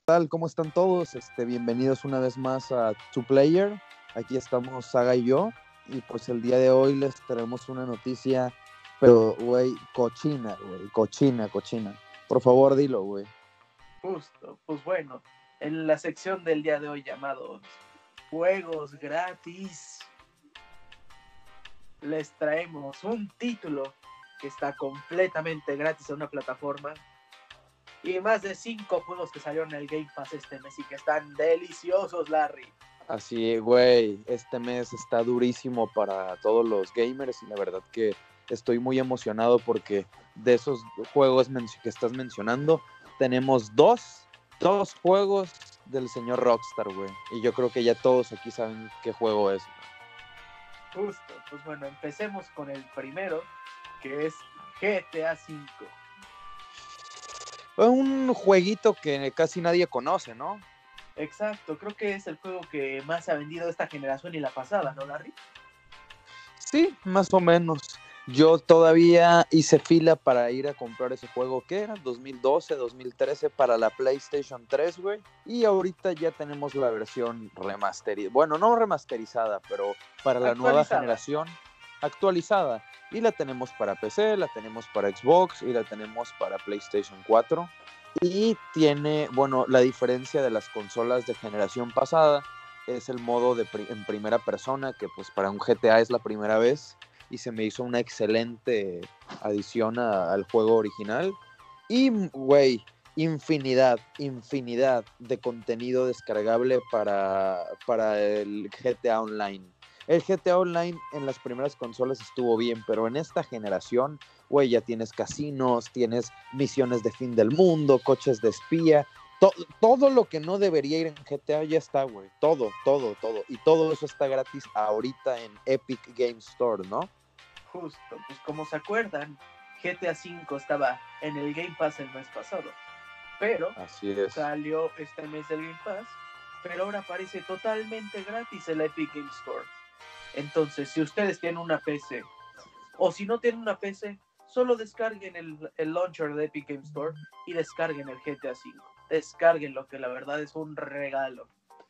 tal? ¿Cómo están todos? Bienvenidos una vez más a Two Player. Aquí estamos Saga y yo. Y pues el día de hoy les traemos una noticia, pero, güey, cochina, güey. Cochina, cochina. Por favor, dilo, güey. Justo, pues bueno, en la sección del día de hoy llamados Juegos Gratis, les traemos un título que está completamente gratis en una plataforma y más de 5 juegos que salieron en el Game Pass este mes y que están deliciosos, Larry. Así, güey, este mes está durísimo para todos los gamers y la verdad que estoy muy emocionado porque de esos juegos que estás mencionando, tenemos dos juegos del señor Rockstar, güey. Y yo creo que ya todos aquí saben qué juego es. Justo, pues bueno, empecemos con el primero, que es GTA V. Un jueguito que casi nadie conoce, ¿no? Exacto, creo que es el juego que más se ha vendido esta generación y la pasada, ¿no, Larry? Sí, más o menos. Yo todavía hice fila para ir a comprar ese juego que era 2012, 2013 para la PlayStation 3, güey. Y ahorita ya tenemos la versión remasterizada. Bueno, no remasterizada, pero para la nueva generación actualizada. Y la tenemos para PC, la tenemos para Xbox y la tenemos para PlayStation 4. Y tiene, bueno, la diferencia de las consolas de generación pasada es el modo en primera persona, que pues para un GTA es la primera vez y se me hizo una excelente adición al juego original. Y, güey, infinidad de contenido descargable para el GTA Online. El GTA Online en las primeras consolas estuvo bien, pero en esta generación, güey, ya tienes casinos, tienes misiones de fin del mundo, coches de espía, todo lo que no debería ir en GTA ya está, güey. Todo. Y todo eso está gratis ahorita en Epic Game Store, ¿no? Justo, pues como se acuerdan, GTA V estaba en el Game Pass el mes pasado, pero salió este mes del Game Pass, pero ahora aparece totalmente gratis en la Epic Game Store. Entonces, si ustedes tienen una PC, o si no tienen una PC, solo descarguen el launcher de Epic Game Store y descarguen el GTA V. Descarguen lo que la verdad es un regalo.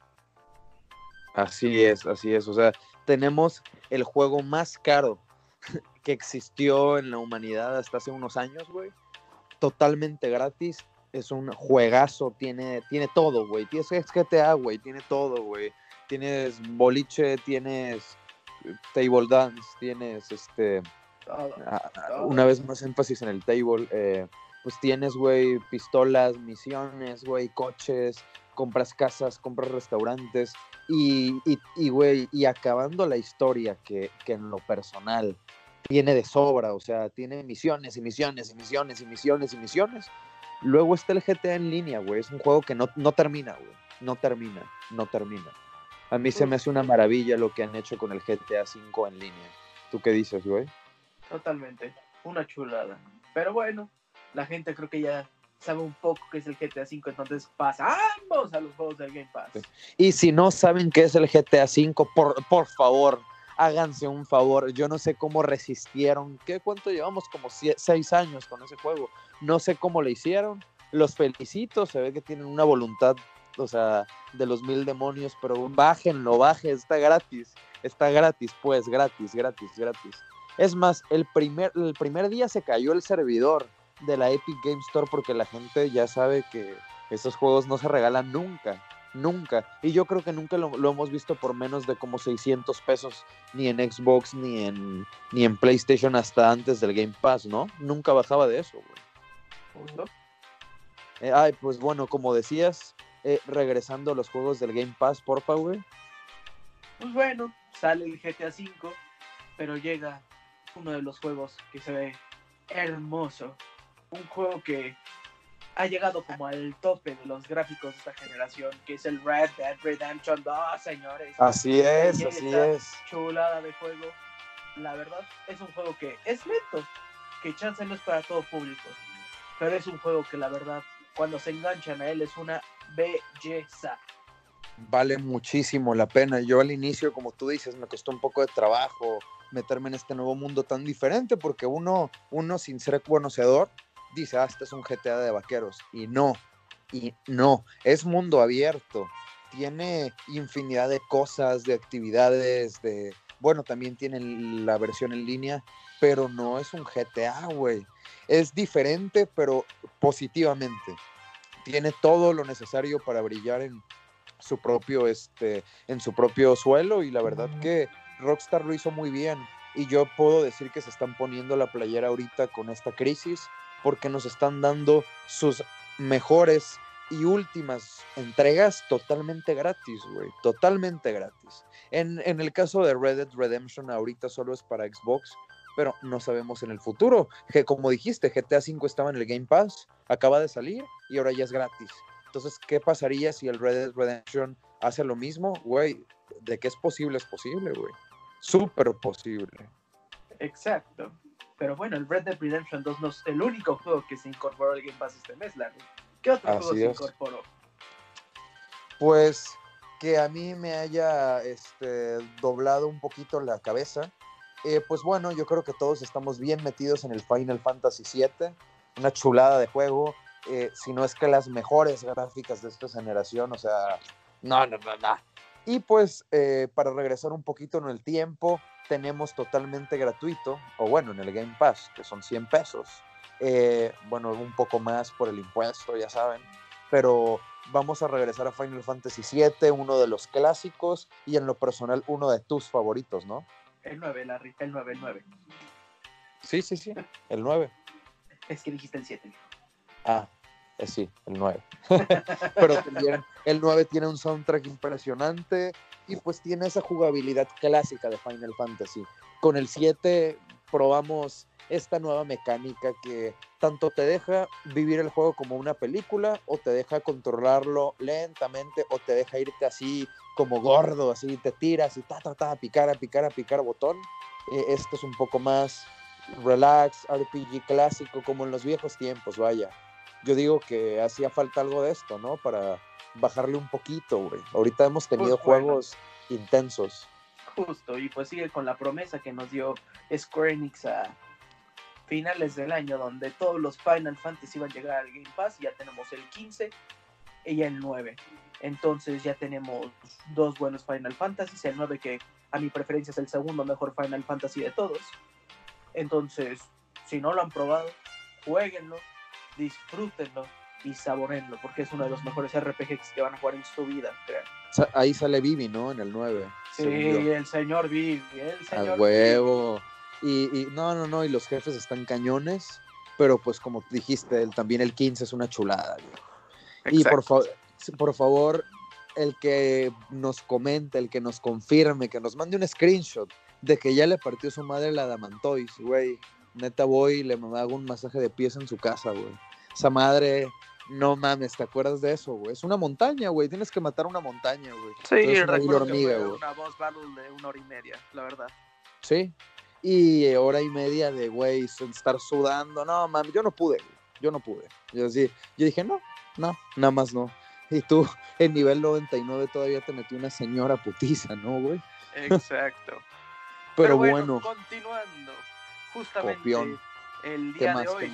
Así es. O sea, tenemos el juego más caro que existió en la humanidad hasta hace unos años, güey. Totalmente gratis. Es un juegazo, tiene todo, güey. Tienes GTA, güey, tiene todo, güey. Tienes boliche, tienes table dance, tienes una vez más énfasis en el table, pues tienes, güey, pistolas, misiones, güey, coches, compras casas, compras restaurantes güey, y acabando la historia que en lo personal tiene de sobra, o sea, tiene misiones y misiones y misiones y misiones y misiones. Luego está el GTA en línea, güey, es un juego que no termina, güey, no termina. A mí se me hace una maravilla lo que han hecho con el GTA V en línea. ¿Tú qué dices, güey? Totalmente, una chulada. Pero bueno, la gente creo que ya sabe un poco qué es el GTA V, entonces pasamos a los juegos del Game Pass. Y si no saben qué es el GTA V, por favor, háganse un favor. Yo no sé cómo resistieron. ¿Cuánto llevamos? Como 6 años con ese juego. No sé cómo lo hicieron. Los felicito, se ve que tienen una voluntad, o sea, de los 1000 demonios, pero bájenlo, está gratis, pues, gratis. Es más, el primer día se cayó el servidor de la Epic Game Store porque la gente ya sabe que esos juegos no se regalan nunca. Y yo creo que nunca lo hemos visto por menos de como 600 pesos, ni en Xbox, ni en PlayStation hasta antes del Game Pass, ¿no? Nunca bajaba de eso, güey. ¿No? Pues bueno, como decías, regresando a los juegos del Game Pass, porfa, güey. Pues bueno, sale el GTA V, pero llega uno de los juegos que se ve hermoso. Un juego que ha llegado como al tope de los gráficos de esta generación, que es el Red Dead Redemption 2, señores. Así es. Chulada de juego. La verdad, es un juego que es lento, que chance no es para todo público, pero es un juego que la verdad, cuando se enganchan a él, es una belleza. Vale muchísimo la pena. Yo al inicio, como tú dices, me costó un poco de trabajo meterme en este nuevo mundo tan diferente, porque uno sin ser conocedor, dice, este es un GTA de vaqueros, y no, Y no, es mundo abierto. Tiene infinidad de cosas, de actividades, bueno, también tiene la versión en línea, pero no es un GTA, güey. Es diferente, pero positivamente. Tiene todo lo necesario para brillar en su propio suelo, y la verdad que Rockstar lo hizo muy bien, y yo puedo decir que se están poniendo la playera ahorita con esta crisis porque nos están dando sus mejores y últimas entregas totalmente gratis, güey, totalmente gratis. En el caso de Red Dead Redemption ahorita solo es para Xbox, pero no sabemos en el futuro, que como dijiste, GTA V estaba en el Game Pass, acaba de salir y ahora ya es gratis. Entonces, ¿qué pasaría si el Red Dead Redemption hace lo mismo? Güey, de que es posible, güey. Súper posible. Exacto. Pero bueno, el Red Dead Redemption 2 no es el único juego que se incorporó al Game Pass este mes, Larry. ¿Qué otro juego se incorporó? Pues que a mí me haya doblado un poquito la cabeza. Pues bueno, yo creo que todos estamos bien metidos en el Final Fantasy VII. Una chulada de juego. Si no es que las mejores gráficas de esta generación, o sea, no. Y pues, para regresar un poquito en el tiempo, tenemos totalmente gratuito, o bueno, en el Game Pass, que son 100 pesos, bueno, un poco más por el impuesto, ya saben, pero vamos a regresar a Final Fantasy VII, uno de los clásicos, y en lo personal, uno de tus favoritos, ¿no? El 9, Larry, el 9. Sí, el 9. Es que dijiste el 7. Sí, el 9. Pero también el 9 tiene un soundtrack impresionante y pues tiene esa jugabilidad clásica de Final Fantasy. Con el 7 probamos esta nueva mecánica que tanto te deja vivir el juego como una película, o te deja controlarlo lentamente, o te deja irte así como gordo, así te tiras y a picar botón. Esto es un poco más relax, RPG clásico, como en los viejos tiempos, vaya. Yo digo que hacía falta algo de esto, ¿no? Para bajarle un poquito, güey. Ahorita hemos tenido juegos intensos. Justo, y pues sigue con la promesa que nos dio Square Enix a finales del año, donde todos los Final Fantasy iban a llegar al Game Pass. Ya tenemos el 15 y el 9. Entonces ya tenemos dos buenos Final Fantasy. El 9, que a mi preferencia es el segundo mejor Final Fantasy de todos. Entonces, si no lo han probado, jueguenlo, disfrútenlo y saborenlo, porque es uno de los mejores RPGs que van a jugar en su vida, crean. Ahí sale Vivi, ¿no? En el 9. Sí, el señor Vivi, a huevo. Y no, y los jefes están cañones, pero pues como dijiste, también el 15 es una chulada, güey. Y por favor, el que nos comente, el que nos confirme, que nos mande un screenshot de que ya le partió su madre la Adamantois, güey. Neta voy y le hago un masaje de pies en su casa, güey. Esa madre, no mames, ¿te acuerdas de eso, güey? Es una montaña, güey. Tienes que matar una montaña, güey. Sí, recuerdo que fue una boss battle de 1 hora y media, la verdad. Sí, y hora y media de, güey, estar sudando. No, mames, yo no pude. Yo dije, no, nada más no. Y tú, en nivel 99 todavía te metió una señora putiza, ¿no, güey? Exacto. Pero bueno, continuando. Justamente copión. El día de hoy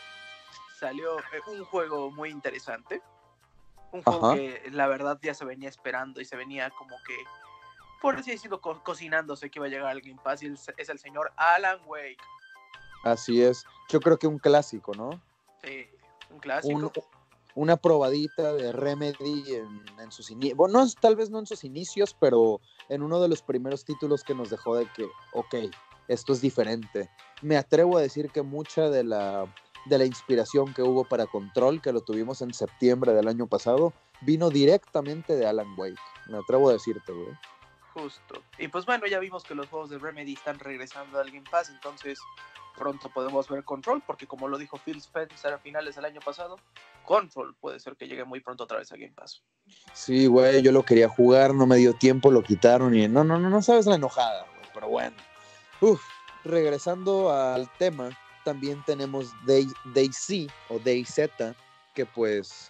salió un juego muy interesante. Un juego que la verdad ya se venía esperando y se venía como que, por así decirlo, cocinándose que iba a llegar al Game Pass, y es el señor Alan Wake. Así es. Yo creo que un clásico, ¿no? Sí, un clásico. Una probadita de Remedy en sus inicios. Bueno, tal vez no en sus inicios, pero en uno de los primeros títulos que nos dejó de que, ok, esto es diferente. Me atrevo a decir que mucha de la inspiración que hubo para Control, que lo tuvimos en septiembre del año pasado, vino directamente de Alan Wake. Me atrevo a decirte, güey. Justo. Y pues bueno, ya vimos que los juegos de Remedy están regresando al Game Pass, entonces pronto podemos ver Control, porque como lo dijo Phil Spencer a finales del año pasado, Control puede ser que llegue muy pronto otra vez a Game Pass. Sí, güey, yo lo quería jugar, no me dio tiempo, lo quitaron y no sabes la enojada, güey, pero bueno. Regresando al tema, también tenemos DayZ o DayZ, que pues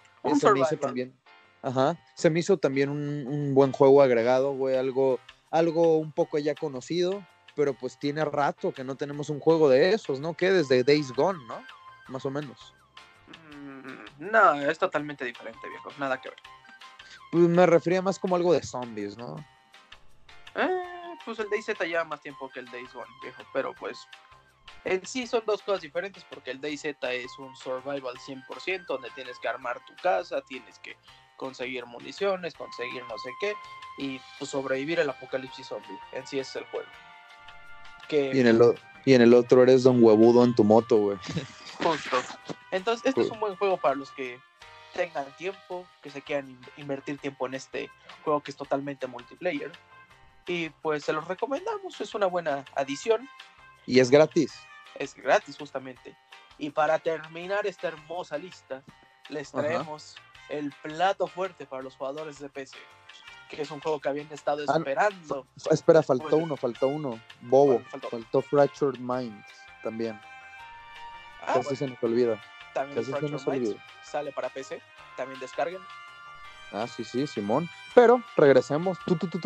se me hizo también un buen juego agregado, güey, algo un poco ya conocido, pero pues tiene rato que no tenemos un juego de esos, ¿no? Que desde Days Gone, ¿no? Más o menos. No, es totalmente diferente, viejo. Nada que ver. Pues me refería más como algo de zombies, ¿no? Pues el DayZ lleva más tiempo que el Days Gone, viejo. Pero pues en sí son dos cosas diferentes porque el DayZ es un survival 100% donde tienes que armar tu casa, tienes que conseguir municiones, conseguir no sé qué y pues, sobrevivir al apocalipsis zombie. En sí es el juego. Y en el otro eres don huevudo en tu moto, güey. Justo. Entonces, este es un buen juego para los que tengan tiempo, que se quieran invertir tiempo en este juego que es totalmente multiplayer. Y pues se los recomendamos, es una buena adición. Y es gratis. Es gratis, justamente. Y para terminar esta hermosa lista, les traemos el plato fuerte para los jugadores de PC, que es un juego que habían estado esperando. Espera, faltó uno. Bobo. Faltó Fractured Minds también. Casi se nos olvida. También Fractured Minds sale para PC. También descarguen. Sí, Simón. Pero regresemos.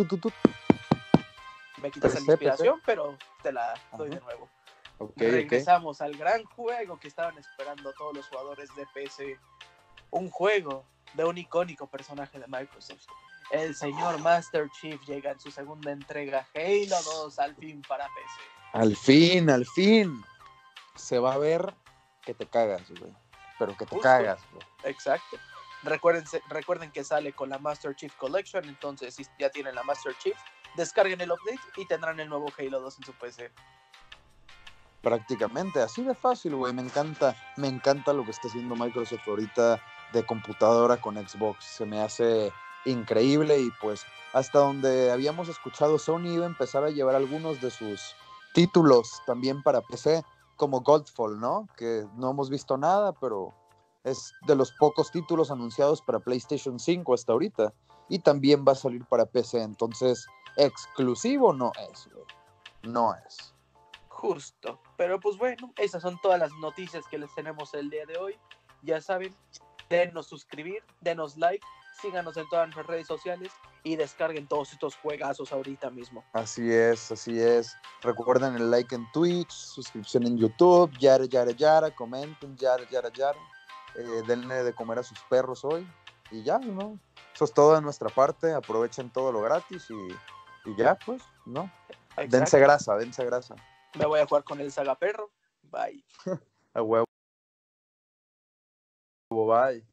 Me quitas la inspiración, pero te la doy de nuevo. Regresamos al gran juego que estaban esperando todos los jugadores de PC. Un juego de un icónico personaje de Microsoft. El señor Master Chief llega en su segunda entrega, Halo 2, al fin para PC. Al fin. Se va a ver que te cagas, güey. Pero que te cagas, güey. Exacto. Recuerden que sale con la Master Chief Collection, entonces si ya tienen la Master Chief, descarguen el update y tendrán el nuevo Halo 2 en su PC. Prácticamente, así de fácil, güey. Me encanta lo que está haciendo Microsoft ahorita de computadora con Xbox. Se me hace increíble y pues hasta donde habíamos escuchado, Sony iba a empezar a llevar algunos de sus títulos también para PC, como Godfall, ¿no? Que no hemos visto nada, pero es de los pocos títulos anunciados para PlayStation 5 hasta ahorita. Y también va a salir para PC, entonces exclusivo no es, güey. No es. Justo, pero pues bueno, esas son todas las noticias que les tenemos el día de hoy. Ya saben, denos suscribir, denos like, síganos en todas nuestras redes sociales y descarguen todos estos juegazos ahorita mismo. Así es. Recuerden el like en Twitch, suscripción en YouTube, yara, comenten, yara. Denle de comer a sus perros hoy y ya, ¿no? Eso es todo de nuestra parte, aprovechen todo lo gratis y ya, pues, ¿no? Exacto. Dense grasa. Me voy a jugar con el Saga Perro. Bye. A huevo. Bye.